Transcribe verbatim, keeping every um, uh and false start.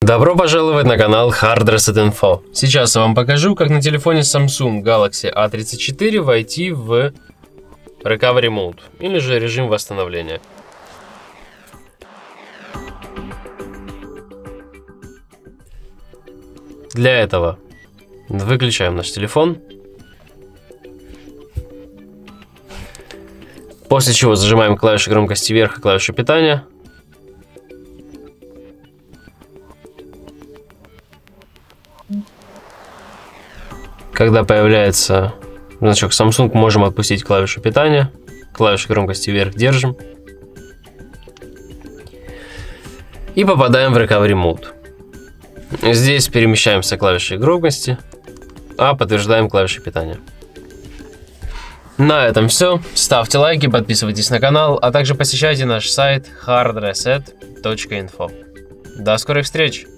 Добро пожаловать на канал Hard Reset Info. Сейчас я вам покажу, как на телефоне Samsung Galaxy A тридцать четыре войти в Recovery Mode, или же режим восстановления. Для этого выключаем наш телефон, после чего зажимаем клавиши громкости вверх и клавишу питания. Когда появляется значок Samsung, можем отпустить клавишу питания, клавишу громкости вверх держим и попадаем в Recovery Mode. Здесь перемещаемся клавишей громкости, а подтверждаем клавишей питания. На этом все. Ставьте лайки, подписывайтесь на канал, а также посещайте наш сайт hard reset точка info. До скорых встреч!